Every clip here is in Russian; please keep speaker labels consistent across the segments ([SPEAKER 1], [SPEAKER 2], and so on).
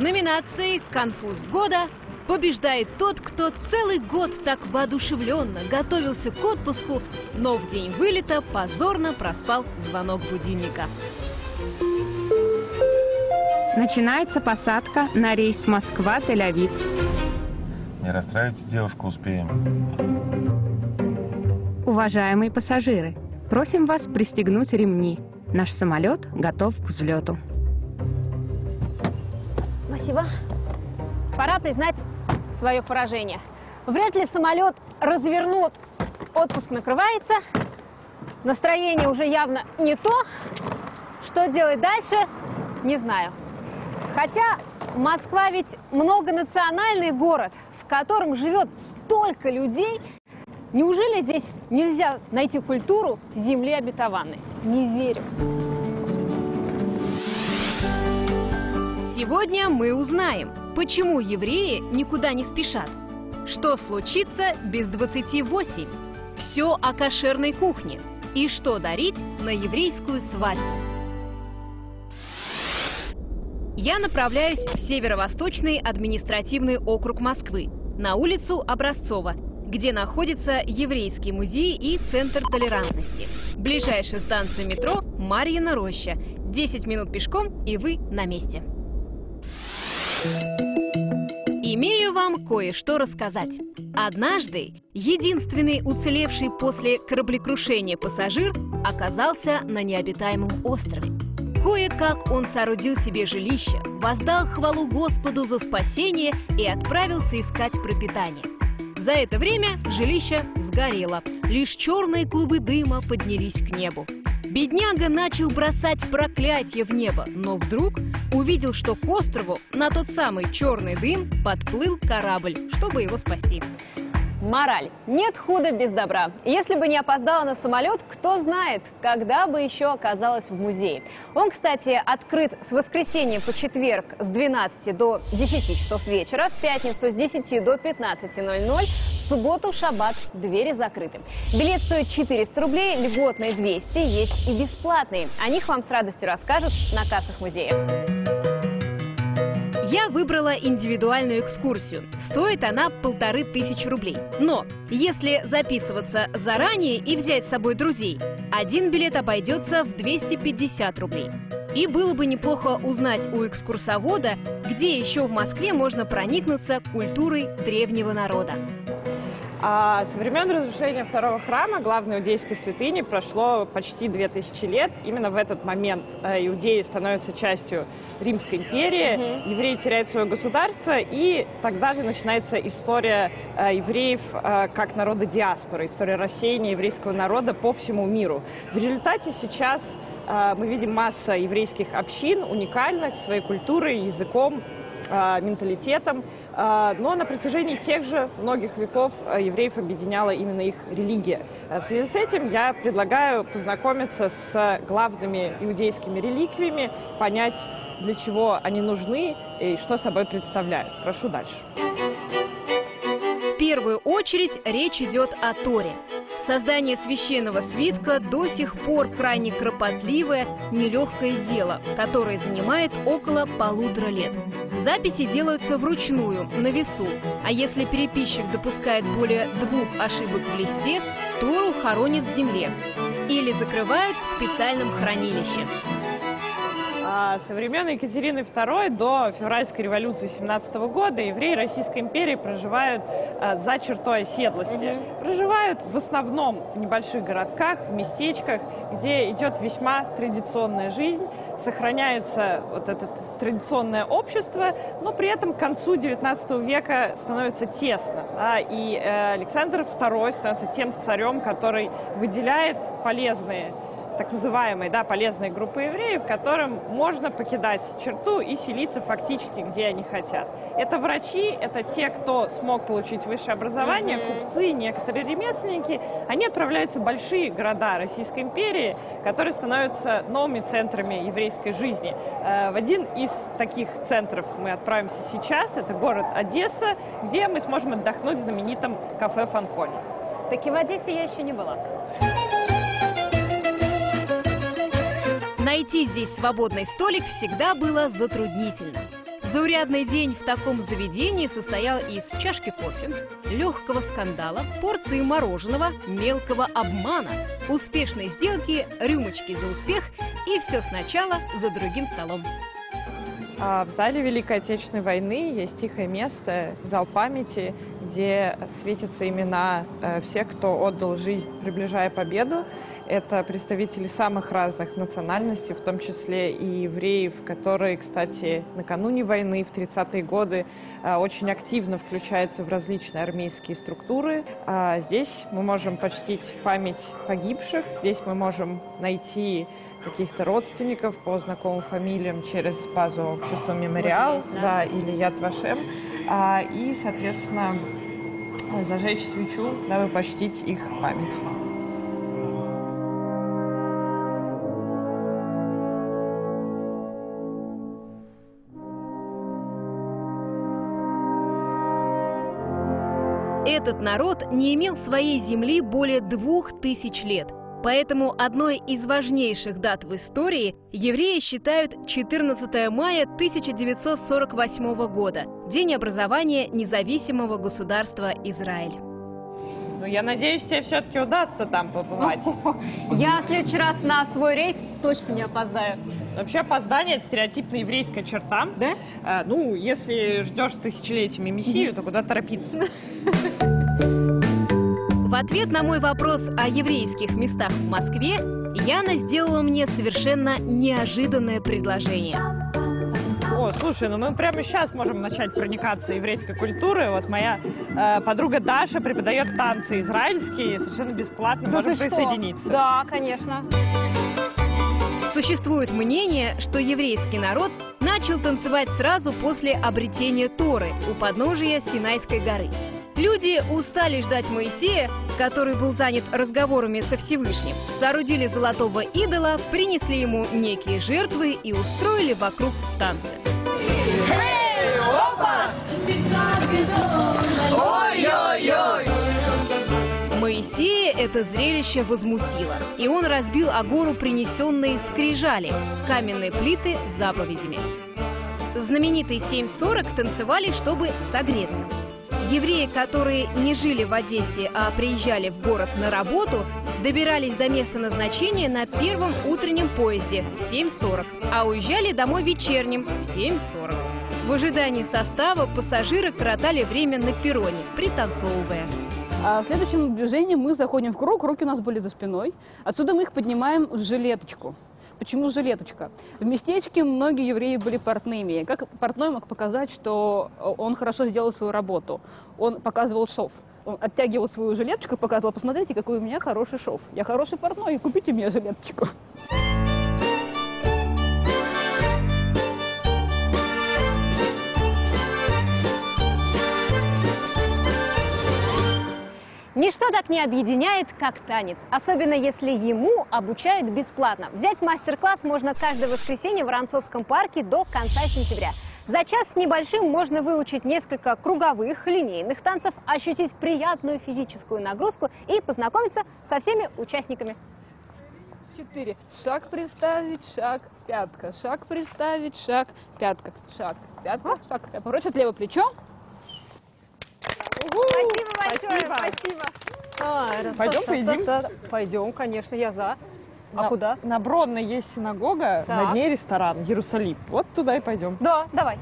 [SPEAKER 1] номинации «Конфуз года» побеждает тот, кто целый год так воодушевленно готовился к отпуску, но в день вылета позорно проспал звонок будильника.
[SPEAKER 2] Начинается посадка на рейс Москва-Тель-Авив.
[SPEAKER 3] Не расстраивайтесь, девушка, успеем.
[SPEAKER 2] Уважаемые пассажиры, просим вас пристегнуть ремни. Наш самолет готов к взлету.
[SPEAKER 1] Спасибо. Пора признать свое поражение. Вряд ли самолет развернут. Отпуск накрывается. Настроение уже явно не то. Что делать дальше, не знаю. Хотя Москва ведь многонациональный город, в котором живет столько людей. Неужели здесь нельзя найти культуру земли обетованной? Не верю. Сегодня мы узнаем, почему евреи никуда не спешат. Что случится без 28? Все о кошерной кухне. И что дарить на еврейскую свадьбу. Я направляюсь в Северо-Восточный административный округ Москвы, на улицу Образцова, где находится Еврейский музей и Центр толерантности. Ближайшая станция метро – Марьина роща. 10 минут пешком, и вы на месте. Имею вам кое-что рассказать. Однажды единственный уцелевший после кораблекрушения пассажир оказался на необитаемом острове. Кое-как он соорудил себе жилище, воздал хвалу Господу за спасение и отправился искать пропитание. За это время жилище сгорело, лишь черные клубы дыма поднялись к небу. Бедняга начал бросать проклятие в небо, но вдруг увидел, что к острову на тот самый черный дым подплыл корабль, чтобы его спасти. Мораль. Нет худа без добра. Если бы не опоздала на самолет, кто знает, когда бы еще оказалась в музее. Он, кстати, открыт с воскресенья по четверг с 12 до 10 часов вечера, в пятницу с 10 до 15:00, в субботу, шаббат двери закрыты. Билет стоит 400 рублей, льготные 200, есть и бесплатные. О них вам с радостью расскажут на кассах музея. Я выбрала индивидуальную экскурсию. Стоит она 1500 рублей. Но если записываться заранее и взять с собой друзей, один билет обойдется в 250 рублей. И было бы неплохо узнать у экскурсовода, где еще в Москве можно проникнуться культурой древнего народа.
[SPEAKER 4] Со времен разрушения второго храма, главной иудейской святыни, прошло почти 2000 лет. Именно в этот момент иудеи становятся частью Римской империи, евреи теряют свое государство, и тогда же начинается история евреев как народа диаспоры, история рассеяния еврейского народа по всему миру. В результате сейчас мы видим массу еврейских общин, уникальных своей культурой, языком, менталитетом, но на протяжении тех же многих веков евреев объединяла именно их религия. В связи с этим я предлагаю познакомиться с главными иудейскими реликвиями, понять, для чего они нужны и что собой представляют. Прошу дальше.
[SPEAKER 1] В первую очередь речь идет о Торе. Создание священного свитка до сих пор крайне кропотливое, нелегкое дело, которое занимает около 1,5 лет. Записи делаются вручную, на весу. А если переписчик допускает более 2 ошибок в листе, Тору хоронят в земле или закрывают в специальном хранилище.
[SPEAKER 4] Со времен Екатерины II до февральской революции 17 года евреи Российской империи проживают за чертой оседлости. Проживают в основном в небольших городках, в местечках, где идет весьма традиционная жизнь, сохраняется вот это традиционное общество, но при этом к концу 19 века становится тесно. И Александр II становится тем царем, который выделяет полезные, так называемые, полезные группы евреев, которым можно покидать черту и селиться фактически, где они хотят. Это врачи, это те, кто смог получить высшее образование, купцы, некоторые ремесленники. Они отправляются в большие города Российской империи, которые становятся новыми центрами еврейской жизни. В один из таких центров мы отправимся сейчас. Это город Одесса, где мы сможем отдохнуть в знаменитом кафе «Фанкони».
[SPEAKER 1] Таки в Одессе я еще не была. Найти здесь свободный столик всегда было затруднительно. Заурядный день в таком заведении состоял из чашки кофе, легкого скандала, порции мороженого, мелкого обмана, успешной сделки, рюмочки за успех и все сначала за другим столом.
[SPEAKER 4] В зале Великой Отечественной войны есть тихое место, зал памяти, где светятся имена всех, кто отдал жизнь, приближая победу. Это представители самых разных национальностей, в том числе и евреев, которые, кстати, накануне войны, в 30-е годы, очень активно включаются в различные армейские структуры. Здесь мы можем почтить память погибших, здесь мы можем найти каких-то родственников по знакомым фамилиям через базу общества «Мемориал»,
[SPEAKER 1] вот здесь,
[SPEAKER 4] да, или «Яд Вашем», и, соответственно, зажечь свечу, дабы почтить их память.
[SPEAKER 1] Этот народ не имел своей земли более 2000 лет. Поэтому одной из важнейших дат в истории евреи считают 14 мая 1948 года, день образования независимого государства Израиль.
[SPEAKER 4] Ну, я надеюсь, тебе все-таки удастся там побывать.
[SPEAKER 5] Я в следующий раз на свой рейс точно не опоздаю.
[SPEAKER 4] Вообще опоздание – это стереотипная еврейская черта.
[SPEAKER 5] Да?
[SPEAKER 4] Ну, если ждешь тысячелетиями Мессию, то куда торопиться?
[SPEAKER 1] В ответ на мой вопрос о еврейских местах в Москве Яна сделала мне совершенно неожиданное предложение.
[SPEAKER 4] О, слушай, ну мы прямо сейчас можем начать проникаться еврейской культурой. Вот моя подруга Даша преподает танцы израильские, совершенно бесплатно
[SPEAKER 5] Да
[SPEAKER 4] можем
[SPEAKER 5] ты что?
[SPEAKER 4] присоединиться.
[SPEAKER 5] Да, конечно.
[SPEAKER 1] Существует мнение, что еврейский народ начал танцевать сразу после обретения Торы у подножия Синайской горы. Люди устали ждать Моисея, который был занят разговорами со Всевышним, соорудили золотого идола, принесли ему некие жертвы и устроили вокруг танцы. Моисея это зрелище возмутило, и он разбил о гору принесенные скрижали, каменные плиты с заповедями. Знаменитые 7:40 танцевали, чтобы согреться. Евреи, которые не жили в Одессе, а приезжали в город на работу, добирались до места назначения на первом утреннем поезде в 7:40, а уезжали домой вечерним в 7:40. В ожидании состава пассажиры коротали время на перроне, пританцовывая.
[SPEAKER 6] А в следующем движении мы заходим в круг, руки у нас были за спиной. Отсюда мы их поднимаем в жилеточку. Почему жилеточка? В местечке многие евреи были портными. Как портной мог показать, что он хорошо сделал свою работу? Он показывал шов. Он оттягивал свою жилеточку и показывал: посмотрите, какой у меня хороший шов. Я хороший портной, купите мне жилеточку.
[SPEAKER 5] Ничто так не объединяет, как танец. Особенно, если ему обучают бесплатно. Взять мастер-класс можно каждое воскресенье в Воронцовском парке до конца сентября. За час с небольшим можно выучить несколько круговых, линейных танцев, ощутить приятную физическую нагрузку и познакомиться со всеми участниками.
[SPEAKER 6] 4. Шаг приставить, шаг, пятка. Шаг приставить, шаг, пятка. Шаг, пятка, шаг. Поворачивать левое плечо.
[SPEAKER 5] Спасибо большое,
[SPEAKER 4] Спасибо.
[SPEAKER 5] спасибо.
[SPEAKER 4] Пойдем поедим?
[SPEAKER 5] Пойдем, конечно, я за. А куда?
[SPEAKER 4] На Бродной есть синагога,
[SPEAKER 5] Так.
[SPEAKER 4] над ней ресторан Иерусалим. Вот туда и пойдем.
[SPEAKER 5] Да, давай.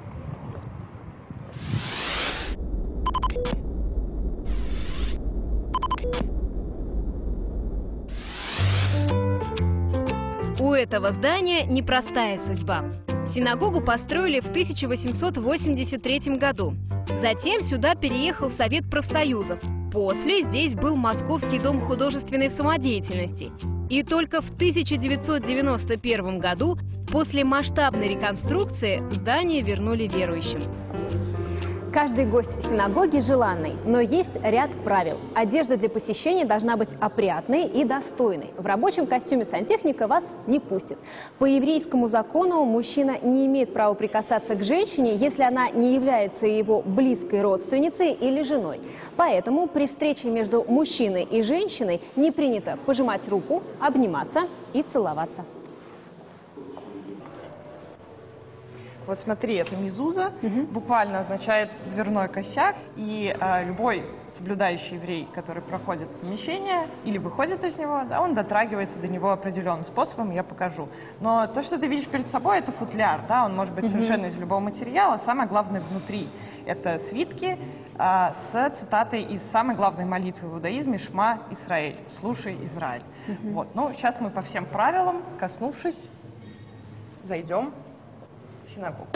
[SPEAKER 1] У этого здания непростая судьба. Синагогу построили в 1883 году. Затем сюда переехал Совет профсоюзов. После здесь был Московский дом художественной самодеятельности. И только в 1991 году, после масштабной реконструкции, здание вернули верующим.
[SPEAKER 5] Каждый гость синагоги желанный, но есть ряд правил. Одежда для посещения должна быть опрятной и достойной. В рабочем костюме сантехника вас не пустит. По еврейскому закону мужчина не имеет права прикасаться к женщине, если она не является его близкой родственницей или женой. Поэтому при встрече между мужчиной и женщиной не принято пожимать руку, обниматься и целоваться.
[SPEAKER 4] Вот смотри, это мезуза, буквально означает дверной косяк, и любой соблюдающий еврей, который проходит в помещение или выходит из него, да, он дотрагивается до него определенным способом, я покажу. Но то, что ты видишь перед собой, это футляр, да, он может быть совершенно из любого материала, самое главное внутри. Это свитки с цитатой из самой главной молитвы в иудаизме «Шма Исраэль», «Слушай, Израиль». Вот. Ну, сейчас мы по всем правилам, коснувшись, зайдем в синагогу.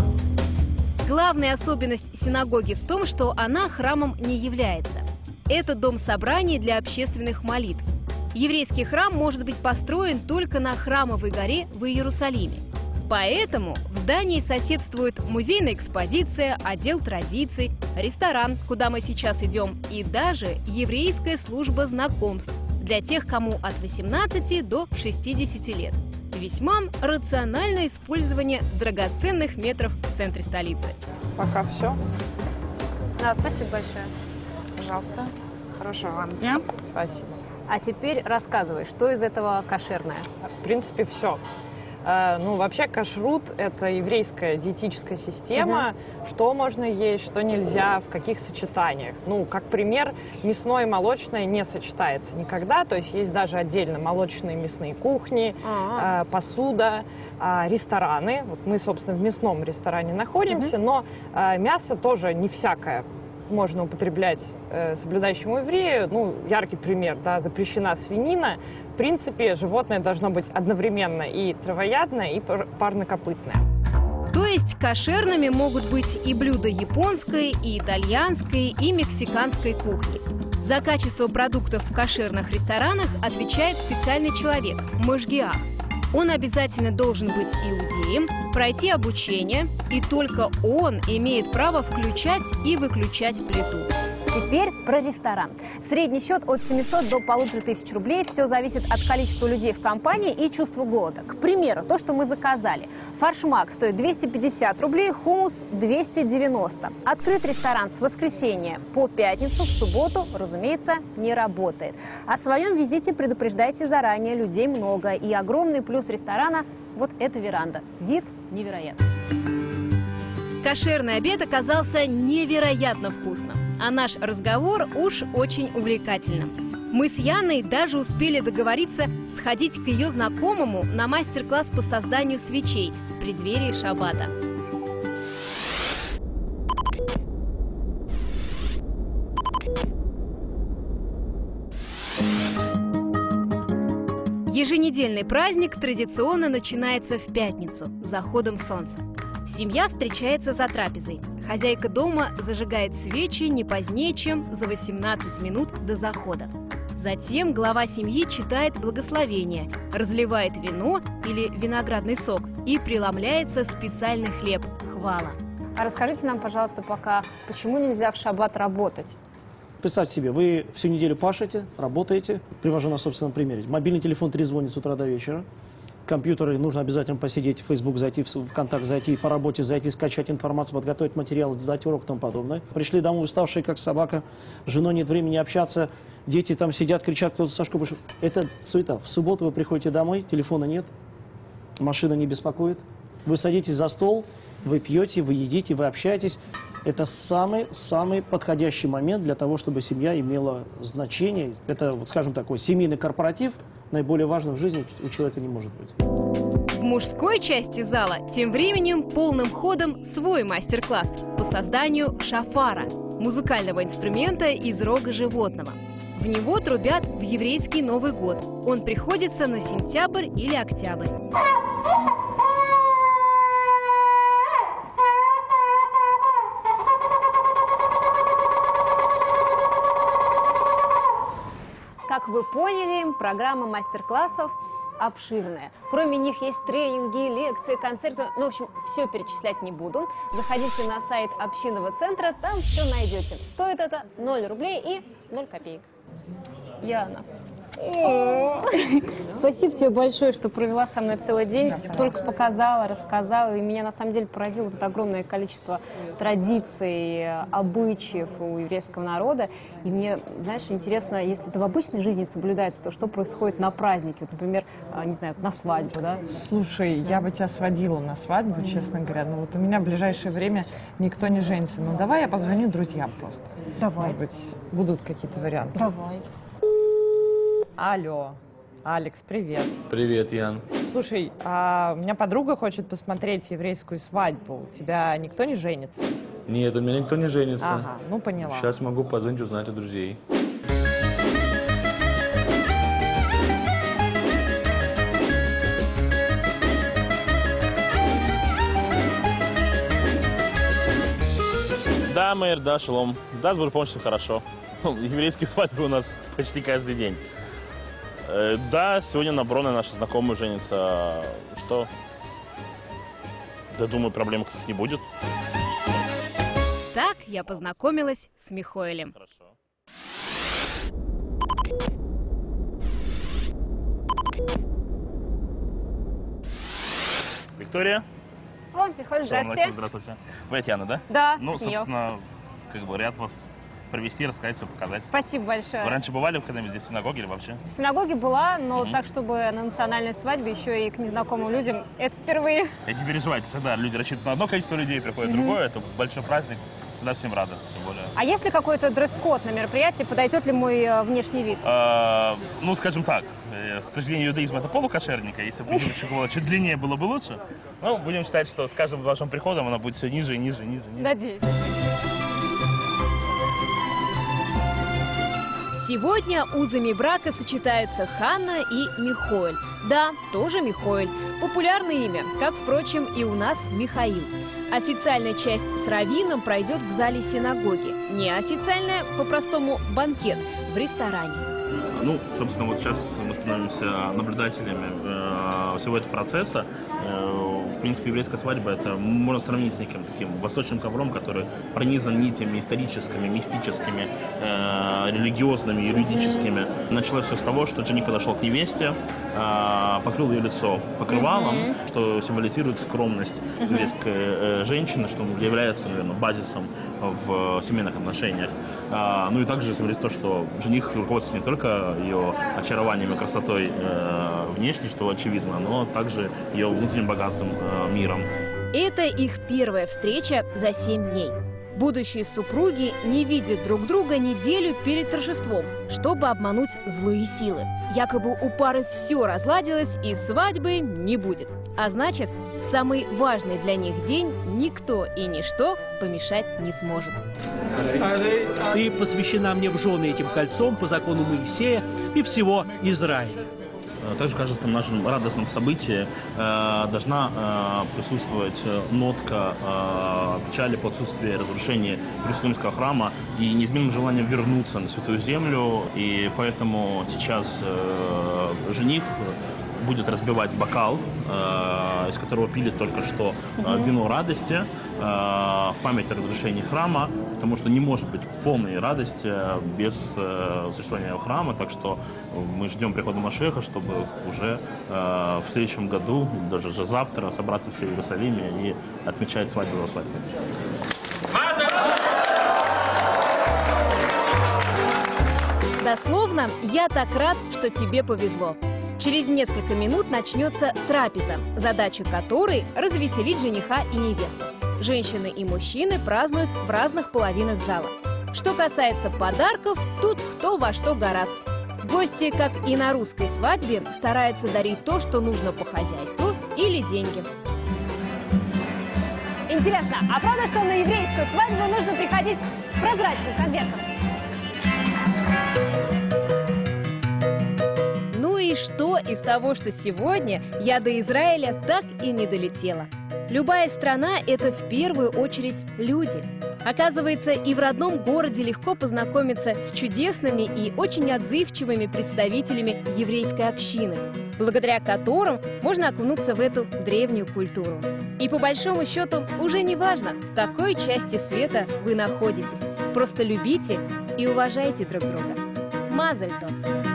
[SPEAKER 1] Главная особенность синагоги в том, что она храмом не является. Это дом собраний для общественных молитв. Еврейский храм может быть построен только на Храмовой горе в Иерусалиме. Поэтому в здании соседствует музейная экспозиция, отдел традиций, ресторан, куда мы сейчас идем, и даже еврейская служба знакомств для тех, кому от 18 до 60 лет. Весьма рациональное использование драгоценных метров в центре столицы.
[SPEAKER 4] Пока все.
[SPEAKER 5] Да, спасибо большое.
[SPEAKER 4] Пожалуйста. Хорошего вам дня. Спасибо.
[SPEAKER 5] А теперь рассказывай, что из этого кошерное?
[SPEAKER 4] В принципе, все. Ну, вообще, кашрут – это еврейская диетическая система. Что можно есть, что нельзя, в каких сочетаниях. Ну, как пример, мясное и молочное не сочетается никогда. То есть есть даже отдельно молочные и мясные кухни, посуда, рестораны. Вот мы, собственно, в мясном ресторане находимся, но мясо тоже не всякое можно употреблять соблюдающему еврею. Ну, яркий пример, да, запрещена свинина. В принципе, животное должно быть одновременно и травоядное, и парнокопытное.
[SPEAKER 1] То есть кошерными могут быть и блюда японской, и итальянской, и мексиканской кухни. За качество продуктов в кошерных ресторанах отвечает специальный человек – машгиах. Он обязательно должен быть иудеем, пройти обучение, и только он имеет право включать и выключать плиту.
[SPEAKER 5] Теперь про ресторан. Средний счет от 700 до 1500 рублей. Все зависит от количества людей в компании и чувства голода. К примеру, то, что мы заказали. Фаршмак стоит 250 рублей, хумус 290. Открыт ресторан с воскресенья по пятницу, в субботу, разумеется, не работает. О своем визите предупреждайте заранее, людей много. И огромный плюс ресторана – вот эта веранда. Вид невероятный.
[SPEAKER 1] Кошерный обед оказался невероятно вкусным, а наш разговор уж очень увлекательным. Мы с Яной даже успели договориться сходить к ее знакомому на мастер-класс по созданию свечей в преддверии шаббата. Еженедельный праздник традиционно начинается в пятницу, с заходом солнца. Семья встречается за трапезой. Хозяйка дома зажигает свечи не позднее, чем за 18 минут до захода. Затем глава семьи читает благословение, разливает вино или виноградный сок и преломляется специальный хлеб – хвала.
[SPEAKER 5] А расскажите нам, пожалуйста, пока, почему нельзя в шаббат работать?
[SPEAKER 7] Представьте себе, вы всю неделю пашете, работаете. Привожу на собственном примере. Мобильный телефон трезвонит с утра до вечера. Компьютеры нужно обязательно посидеть, в Facebook зайти, в ВКонтакт зайти, по работе зайти, скачать информацию, подготовить материал, сдать урок и тому подобное. Пришли домой уставшие, как собака, с женой нет времени общаться, дети там сидят, кричат, кто-то со школы пришел. Это суета. В субботу вы приходите домой, телефона нет, машина не беспокоит. Вы садитесь за стол, вы пьете, вы едите, вы общаетесь. Это самый подходящий момент для того, чтобы семья имела значение. Это, вот, скажем, такой семейный корпоратив, наиболее важным в жизни у человека не может быть.
[SPEAKER 1] В мужской части зала тем временем полным ходом свой мастер-класс по созданию шафара – музыкального инструмента из рога животного. В него трубят в еврейский Новый год. Он приходится на сентябрь или октябрь.
[SPEAKER 5] Как вы поняли, программа мастер-классов обширная. Кроме них есть тренинги, лекции, концерты. Ну, в общем, все перечислять не буду. Заходите на сайт общинного центра, там все найдете. Стоит это 0 рублей и 0 копеек.
[SPEAKER 4] Яна,
[SPEAKER 5] Спасибо тебе большое, что провела со мной целый день, столько показала, рассказала. И меня на самом деле поразило вот это огромное количество традиций, обычаев у еврейского народа. И мне, знаешь, интересно, если это в обычной жизни соблюдается, то что происходит на празднике? Вот, например, не знаю, на свадьбу, да?
[SPEAKER 4] Слушай, я бы тебя сводила на свадьбу, честно говоря. Но вот у меня в ближайшее время никто не женится. Ну давай я позвоню друзьям просто.
[SPEAKER 5] Давай.
[SPEAKER 4] Может быть, будут какие-то варианты.
[SPEAKER 5] Давай.
[SPEAKER 4] Алло. Алекс, привет.
[SPEAKER 8] Привет, Ян.
[SPEAKER 4] Слушай, у меня подруга хочет посмотреть еврейскую свадьбу. У тебя никто не женится?
[SPEAKER 8] Нет, у меня никто не женится.
[SPEAKER 4] Ага, ну поняла.
[SPEAKER 8] Сейчас могу позвонить, узнать у друзей. Да, мэр, да, шалом. Да, с Божьей помощью хорошо. Еврейские свадьбы у нас почти каждый день. Да, сегодня на Броне наши знакомые женятся. Что? Да, думаю, проблем каких не будет.
[SPEAKER 1] Так я познакомилась с Михоэлем.
[SPEAKER 8] Хорошо. Виктория?
[SPEAKER 5] О, Михаил, здрасте.
[SPEAKER 8] Здравствуйте. Вы Татьяна, да?
[SPEAKER 5] Да,
[SPEAKER 8] Ну,
[SPEAKER 5] я.
[SPEAKER 8] собственно, как бы ряд вас провести, рассказать, все показать.
[SPEAKER 5] Спасибо большое.
[SPEAKER 8] Вы раньше бывали когда-нибудь здесь в синагоге или вообще?
[SPEAKER 5] В синагоге была, но так, чтобы на национальной свадьбе еще и к незнакомым людям, это впервые.
[SPEAKER 8] И не переживайте, всегда люди рассчитывают на одно количество людей, приходит другое, это большой праздник, всегда всем рады, тем более.
[SPEAKER 5] А есть ли какой-то дресс-код на мероприятии, подойдет ли мой внешний вид?
[SPEAKER 8] Ну, скажем так, с точки зрения иудаизма это полукошерника, если бы чуть длиннее было бы лучше. Ну, будем считать, что с каждым вашим приходом она будет все ниже и ниже, ниже, ниже.
[SPEAKER 5] Надеюсь.
[SPEAKER 1] Сегодня узами брака сочетаются Ханна и Михоэль. Да, тоже Михоэль. Популярное имя, как, впрочем, и у нас Михаил. Официальная часть с раввином пройдет в зале синагоги. Неофициальная, по-простому, банкет в ресторане.
[SPEAKER 8] Ну, собственно, вот сейчас мы становимся наблюдателями всего этого процесса. В принципе, еврейская свадьба, это можно сравнить с неким таким восточным ковром, который пронизан нитями историческими, мистическими, религиозными, юридическими. Началось все с того, что жених подошел к невесте, покрыл ее лицо покрывалом, что символизирует скромность еврейской женщины, что является, наверное, базисом в семейных отношениях. Ну и также символизирует то, что жених руководствуется не только ее очарованием и красотой внешней, что очевидно, но также ее внутренним богатым миром.
[SPEAKER 1] Это их первая встреча за 7 дней. Будущие супруги не видят друг друга неделю перед торжеством, чтобы обмануть злые силы. Якобы у пары все разладилось и свадьбы не будет. А значит, в самый важный для них день никто и ничто помешать не сможет.
[SPEAKER 9] Ты посвящена мне в жены этим кольцом по закону Моисея и всего Израиля.
[SPEAKER 8] Также в каждом нашем радостном событии должна присутствовать нотка печали по отсутствию разрушения Иерусалимского храма и неизменным желанием вернуться на Святую Землю. И поэтому сейчас жених будет разбивать бокал, из которого пили только что вино радости в память о разрушении храма, потому что не может быть полной радости без существования храма, так что мы ждем прихода Машеха, чтобы уже в следующем году, даже уже завтра, собраться все в Иерусалиме и отмечать свадьбу за свадьбой.
[SPEAKER 1] Дословно, я так рад, что тебе повезло. Через несколько минут начнется трапеза, задача которой – развеселить жениха и невесту. Женщины и мужчины празднуют в разных половинах зала. Что касается подарков, тут кто во что горазд. Гости, как и на русской свадьбе, стараются дарить то, что нужно по хозяйству, или деньги.
[SPEAKER 5] Интересно, а правда, что на еврейскую свадьбу нужно приходить с прозрачным конвертом?
[SPEAKER 1] Ну и что из того, что сегодня я до Израиля так и не долетела? Любая страна – это в первую очередь люди. Оказывается, и в родном городе легко познакомиться с чудесными и очень отзывчивыми представителями еврейской общины, благодаря которым можно окунуться в эту древнюю культуру. И по большому счету уже не важно, в какой части света вы находитесь. Просто любите и уважайте друг друга. Мазаль тов!